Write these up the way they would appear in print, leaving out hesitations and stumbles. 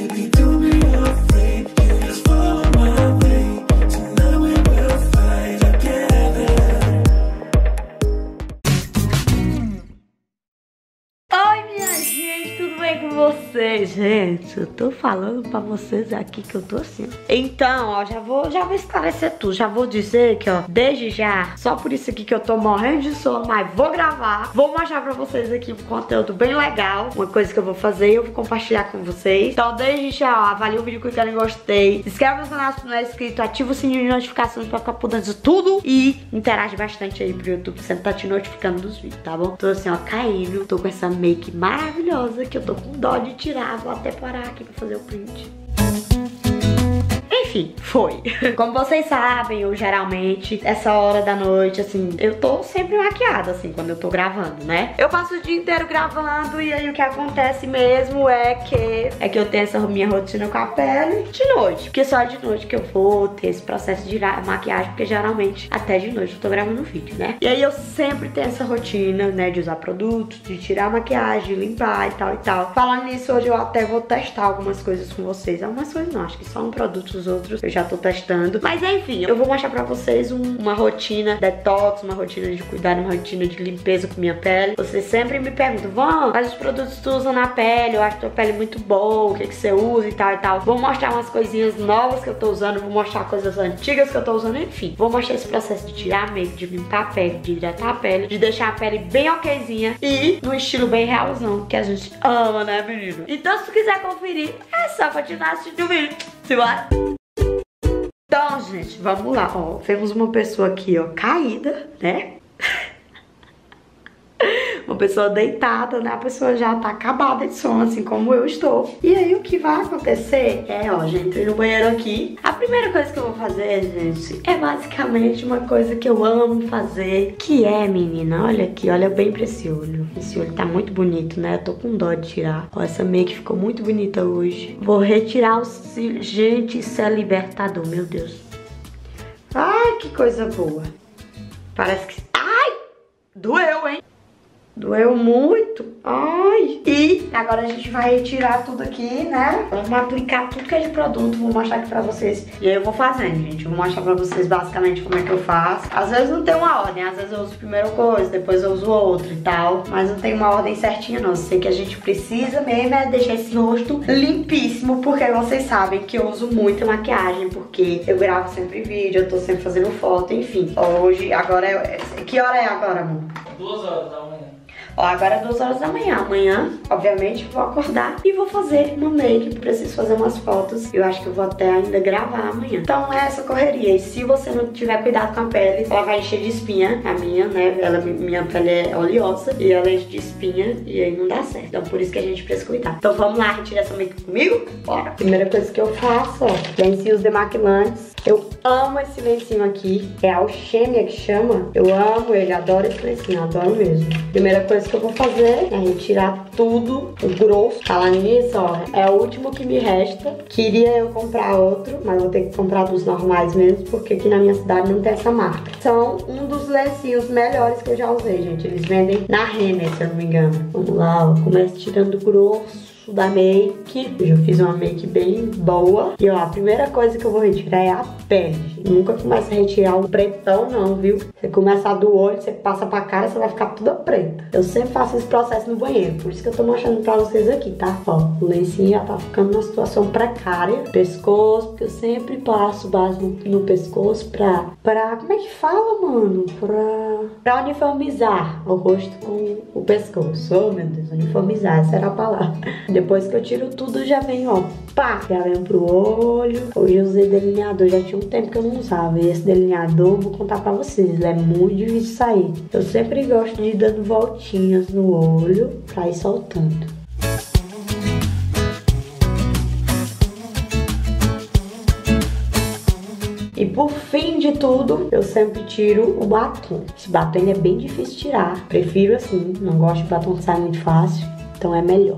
baby, don't be afraid. You just follow my way. Tonight we will fly together. Oi, minha gente, tudo bem com vocês? Gente, eu tô falando pra vocês aqui que eu tô assim. Então, ó, já vou esclarecer tudo. Já vou dizer que, ó, desde já, só por isso aqui que eu tô morrendo de sono, mas vou gravar. Vou mostrar pra vocês aqui um conteúdo bem legal. Uma coisa que eu vou fazer e eu vou compartilhar com vocês. Então, desde já, ó, avalie o vídeo clicando em gostei. Se inscreve no canal se não é inscrito. Ativa o sininho de notificações pra ficar por dentro de tudo. E interage bastante aí pro YouTube, sempre tá te notificando dos vídeos, tá bom? Tô assim, ó, caindo. Tô com essa make maravilhosa que eu tô com dó de tirar. Vou até parar aqui pra fazer o print. Enfim, foi. Como vocês sabem, eu geralmente, essa hora da noite, assim, eu tô sempre maquiada, assim, quando eu tô gravando, né? Eu passo o dia inteiro gravando e aí o que acontece mesmo é que eu tenho essa minha rotina com a pele de noite. Porque só de noite que eu vou ter esse processo de maquiagem, porque geralmente até de noite eu tô gravando vídeo, né? E aí eu sempre tenho essa rotina, né, de usar produtos, de tirar a maquiagem, de limpar e tal e tal. Falando nisso, hoje eu até vou testar algumas coisas com vocês. Algumas coisas não, acho que só um produto, os outros eu já tô testando. Mas enfim, eu vou mostrar pra vocês uma rotina detox, uma rotina de cuidado, uma rotina de limpeza com minha pele. Vocês sempre me perguntam, Van, quais os produtos tu usa na pele? Eu acho tua pele muito boa, o que você usa e tal e tal. Vou mostrar umas coisinhas novas que eu tô usando, vou mostrar coisas antigas que eu tô usando, enfim. Vou mostrar esse processo de tirar a make, de limpar a pele, de hidratar a pele, de deixar a pele bem okzinha e no estilo bem realzão, que a gente ama, né, menino? Então, se tu quiser conferir, é só continuar assistindo o vídeo. Simbora! Então, gente, vamos lá, ó, vemos uma pessoa aqui, ó, caída, né? Uma pessoa deitada, né? A pessoa já tá acabada de sono, assim como eu estou. E aí, o que vai acontecer é, ó, já entrei no banheiro aqui. A primeira coisa que eu vou fazer, gente, é basicamente uma coisa que eu amo fazer, que é, menina, olha aqui, olha bem pra esse olho. Esse olho tá muito bonito, né? Eu tô com dó de tirar. Ó, essa make ficou muito bonita hoje. Vou retirar os cílios. Gente, isso é libertador, meu Deus. Ai, que coisa boa. Parece que... Ai! Doeu, hein? Doeu muito. Ai. E agora a gente vai retirar tudo aqui, né? Vamos aplicar tudo que é de produto. Vou mostrar aqui pra vocês. E aí eu vou fazendo, gente. Eu vou mostrar pra vocês basicamente como é que eu faço. Às vezes não tem uma ordem. Às vezes eu uso primeiro coisa, depois eu uso outra e tal. Mas não tem uma ordem certinha, não. Eu sei que a gente precisa mesmo é deixar esse rosto limpíssimo. Porque vocês sabem que eu uso muita maquiagem. Porque eu gravo sempre vídeo, eu tô sempre fazendo foto, enfim. Hoje, agora é... Que hora é agora, amor? 2 horas da manhã. Ó, agora é 2 horas da manhã. Amanhã, obviamente, vou acordar e vou fazer uma make. Preciso fazer umas fotos. Eu acho que eu vou até ainda gravar amanhã. Então é essa correria. E se você não tiver cuidado com a pele, ela vai encher de espinha. A minha, né? Minha pele é oleosa e ela enche de espinha e aí não dá certo. Então por isso que a gente precisa cuidar. Então vamos lá retirar essa make comigo? Bora! Primeira coisa que eu faço, ó, lencinhos demaquilantes. Eu amo esse lencinho aqui. É a Alchemia que chama. Eu amo ele, adoro esse lencinho, adoro mesmo. Primeira coisa que eu vou fazer é retirar tudo, o grosso. Falando nisso, ó, é o último que me resta. Queria eu comprar outro, mas vou ter que comprar dos normais mesmo, porque aqui na minha cidade não tem essa marca. São um dos lencinhos melhores que eu já usei, gente. Eles vendem na Renner, se eu não me engano. Vamos lá, ó, começo tirando o grosso da make. Eu já fiz uma make bem boa. E ó, a primeira coisa que eu vou retirar é a pele. Nunca começa a retirar o pretão não, viu? Você começa do olho, você passa pra cara, você vai ficar toda preta. Eu sempre faço esse processo no banheiro, por isso que eu tô mostrando pra vocês aqui, tá? Ó, o lencinho já tá ficando numa situação precária. Pescoço, porque eu sempre passo base no pescoço pra... Como é que fala, mano? Pra uniformizar o rosto com o pescoço. Oh, meu Deus, uniformizar, essa era a palavra. Depois que eu tiro tudo, já vem, ó, pá, já vem pro olho. Hoje eu usei delineador, já tinha um tempo que eu não usava. E esse delineador, vou contar pra vocês, ele é muito difícil sair. Eu sempre gosto de ir dando voltinhas no olho pra ir soltando. E por fim de tudo, eu sempre tiro o batom. Esse batom ele é bem difícil de tirar. Prefiro assim, não gosto de batom que sai muito fácil, então é melhor.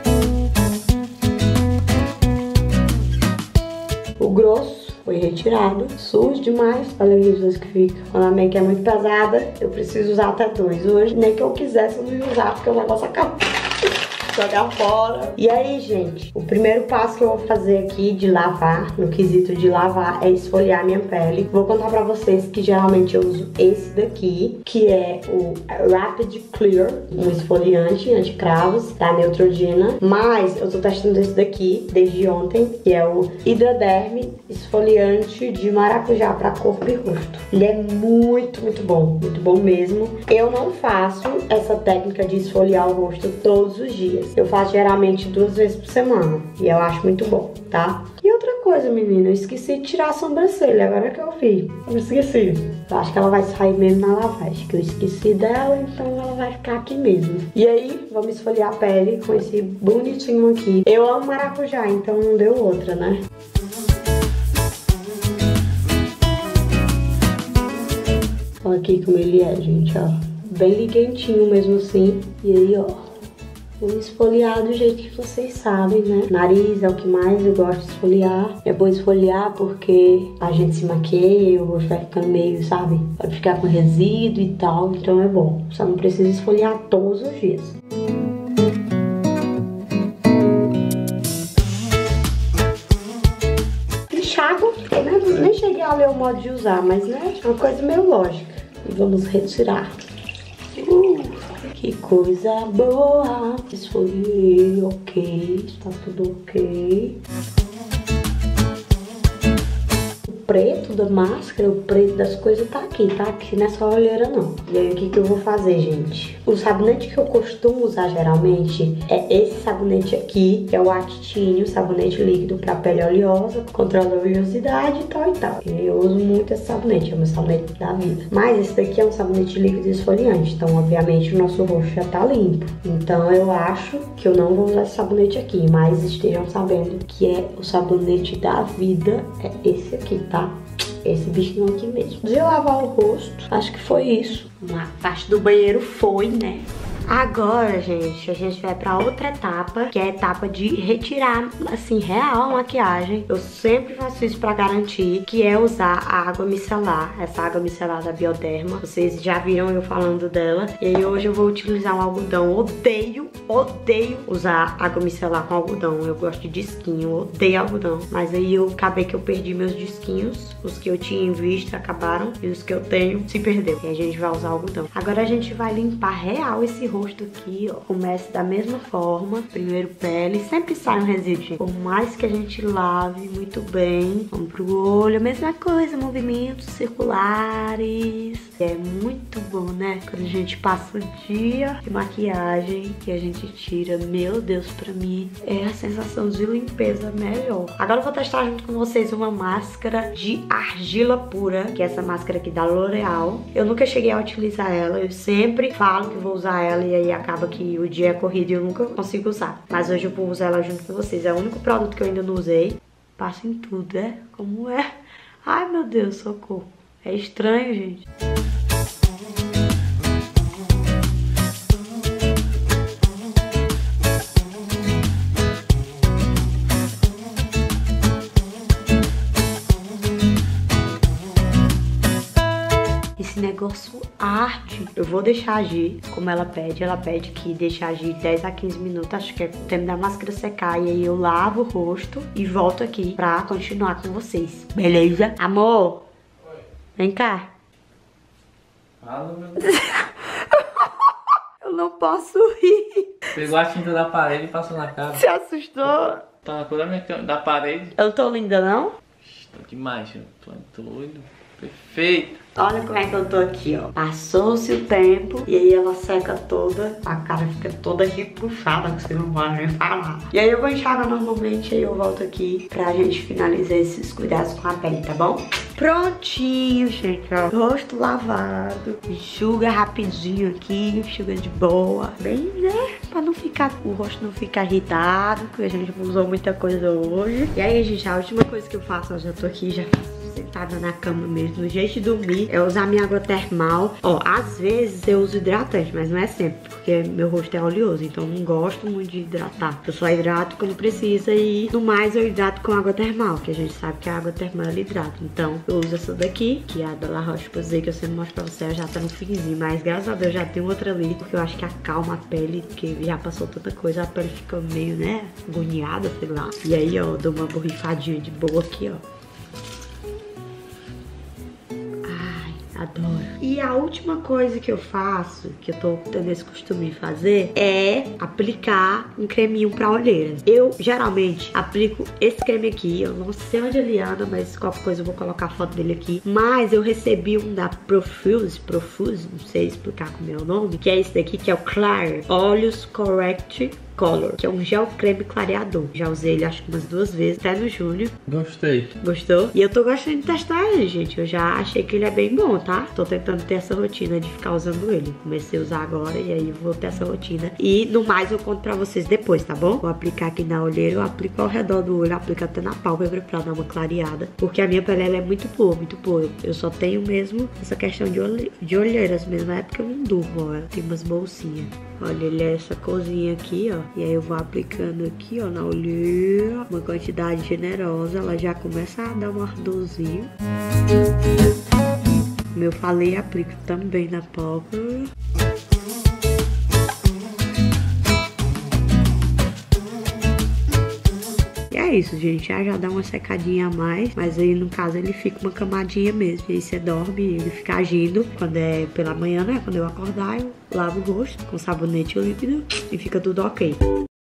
O grosso foi retirado, sujo demais. Olha isso que fica. Quando a make é muito pesada, eu preciso usar até 2. Hoje, nem que eu quisesse, eu não ia usar, porque o negócio acabou. jogar fora. E aí, gente, o primeiro passo que eu vou fazer aqui de lavar, no quesito de lavar, é esfoliar minha pele. Vou contar pra vocês que geralmente eu uso esse daqui, que é o Rapid Clear, um esfoliante anti-cravos da Neutrogena. Mas eu tô testando esse daqui desde ontem, que é o Hydraderm esfoliante de maracujá pra corpo e rosto. Ele é muito bom mesmo. Eu não faço essa técnica de esfoliar o rosto todos os dias. Eu faço geralmente 2 vezes por semana e eu acho muito bom, tá? E outra coisa, menina, eu esqueci de tirar a sobrancelha, agora que eu vi. Eu esqueci. Eu acho que ela vai sair mesmo na lavagem, que eu esqueci dela, então ela vai ficar aqui mesmo. E aí, vamos esfoliar a pele com esse bonitinho aqui. Eu amo maracujá, então não deu outra, né? Olha aqui como ele é, gente, ó. Bem liguentinho mesmo assim. E aí, ó. Vou esfoliar do jeito que vocês sabem, né? Nariz é o que mais eu gosto de esfoliar. É bom esfoliar porque a gente se maqueia, o rosto vai ficando meio, sabe? Vai ficar com resíduo e tal, então é bom. Só não precisa esfoliar todos os dias. Enxago, eu nem cheguei a ler o modo de usar, mas né, é uma coisa meio lógica. E vamos retirar. Que coisa boa. Esfoliei, ok, está tudo ok. O preto da máscara, o preto das coisas tá aqui, não é só a olheira não. E aí o que eu vou fazer, gente? O sabonete que eu costumo usar geralmente é esse sabonete aqui, que é o Actínio, sabonete líquido pra pele oleosa, controla a oleosidade e tal e tal. E eu uso muito esse sabonete, é o meu sabonete da vida. Mas esse daqui é um sabonete líquido esfoliante, então obviamente o nosso rosto já tá limpo. Então eu acho que eu não vou usar esse sabonete aqui, mas estejam sabendo que é o sabonete da vida, é esse aqui, tá? Esse bichinho aqui mesmo. De lavar o rosto, acho que foi isso. Uma parte do banheiro foi, né? Agora, gente, a gente vai pra outra etapa, que é a etapa de retirar, assim, real a maquiagem. Eu sempre faço isso pra garantir, que é usar a água micelar, essa água micelar da Bioderma. Vocês já viram eu falando dela. E aí hoje eu vou utilizar um algodão. Odeio usar água micelar com algodão. Eu gosto de disquinho, odeio algodão. Mas aí eu acabei que eu perdi meus disquinhos. Os que eu tinha em vista acabaram e os que eu tenho se perdeu. E a gente vai usar algodão. Agora a gente vai limpar real esse rosto aqui, ó. Começa da mesma forma. Primeiro pele, sempre sai um resíduo, gente. Por mais que a gente lave muito bem. Vamos pro olho, a mesma coisa, movimentos circulares. É muito bom, né? Quando a gente passa o dia de maquiagem e a gente tira, meu Deus, pra mim é a sensação de limpeza melhor. Agora eu vou testar junto com vocês uma máscara de argila pura, que é essa máscara aqui da L'Oreal. Eu nunca cheguei a utilizar ela, eu sempre falo que vou usar ela e aí acaba que o dia é corrido e eu nunca consigo usar. Mas hoje eu vou usar ela junto com vocês. É o único produto que eu ainda não usei. Passa em tudo, é? Como é? Ai, meu Deus, socorro. É estranho, gente. Esse negócio arde. Eu vou deixar agir como ela pede que deixe agir 10 a 15 minutos, acho que é o tempo da máscara secar, e aí eu lavo o rosto e volto aqui pra continuar com vocês, beleza? Amor, oi. Vem cá. Fala, meu Deus. Eu não posso rir. Pegou a tinta da parede e passou na cara. Se assustou? Tá na cor da parede. Eu não tô linda, não? Tô demais, eu tô doido. Perfeito. Olha como é que eu tô aqui, ó. Passou-se o tempo e aí ela seca toda, a cara fica toda repuxada, que você não vai nem falar. E aí eu vou enxagar normalmente, aí eu volto aqui pra gente finalizar esses cuidados com a pele, tá bom? Prontinho, gente, ó. Rosto lavado. Enxuga rapidinho aqui, enxuga de boa. Bem, né? Pra não ficar, o rosto não ficar irritado, porque a gente usou muita coisa hoje. E aí, gente, a última coisa que eu faço, ó, já tô aqui, já sentada na cama mesmo, do jeito de dormir, é usar minha água termal. Ó, às vezes eu uso hidratante, mas não é sempre, porque meu rosto é oleoso, então eu não gosto muito de hidratar. Eu só hidrato quando precisa e no mais eu hidrato com água termal, que a gente sabe que a água termal ela hidrata. Então eu uso essa daqui, que é a da La Roche-Posay, que eu sempre mostro pra você, ela já tá no finzinho, mas graças a Deus já tem outra ali, porque eu acho que acalma a pele, porque já passou tanta coisa, a pele fica meio, né, agoniada, sei lá. E aí, ó, dou uma borrifadinha de boa aqui, ó. Adoro. E a última coisa que eu faço, que eu tô tendo esse costume de fazer, é aplicar um creminho pra olheiras. Eu geralmente aplico esse creme aqui, eu não sei onde ele anda, mas qualquer coisa eu vou colocar a foto dele aqui. Mas eu recebi um da Profuse, não sei explicar como é o nome, que é esse daqui, que é o Clear Olhos Correct Color, que é um gel creme clareador. Já usei ele acho que umas 2 vezes, até no junho. Gostei. Gostou? E eu tô gostando de testar ele, gente. Eu já achei que ele é bem bom, tá? Tô tentando ter essa rotina de ficar usando ele. Comecei a usar agora e aí vou ter essa rotina. E no mais eu conto pra vocês depois, tá bom? Vou aplicar aqui na olheira, eu aplico ao redor do olho, aplico até na pálpebra pra dar uma clareada. Porque a minha pele ela é muito boa, muito boa. Eu só tenho mesmo essa questão de olheiras mesmo. É porque eu não durmo, ó. Tem umas bolsinhas. Olha, ele é essa corzinha aqui, ó. E aí eu vou aplicando aqui, ó, na olheira. Uma quantidade generosa. Ela já começa a dar um ardorzinho. Como eu falei, aplico também na pálpebra. E é isso, gente. Já dá uma secadinha a mais. Mas aí, no caso, ele fica uma camadinha mesmo. E aí você dorme e ele fica agindo. Quando é pela manhã, né? Quando eu acordar, eu lavo o rosto com sabonete líquido e fica tudo ok.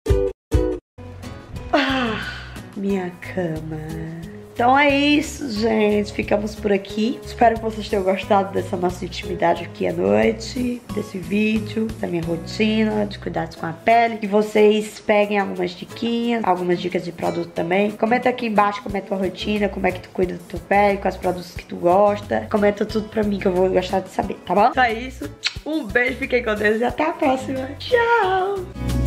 Ah, minha cama. Então é isso, gente. Ficamos por aqui. Espero que vocês tenham gostado dessa nossa intimidade aqui à noite, desse vídeo, da minha rotina de cuidados com a pele. Que vocês peguem algumas diquinhas, algumas dicas de produto também. Comenta aqui embaixo como é a tua rotina, como é que tu cuida da tua pele, quais produtos que tu gosta. Comenta tudo pra mim que eu vou gostar de saber, tá bom? Então é isso. Um beijo, fiquem com Deus e até a próxima. Tchau!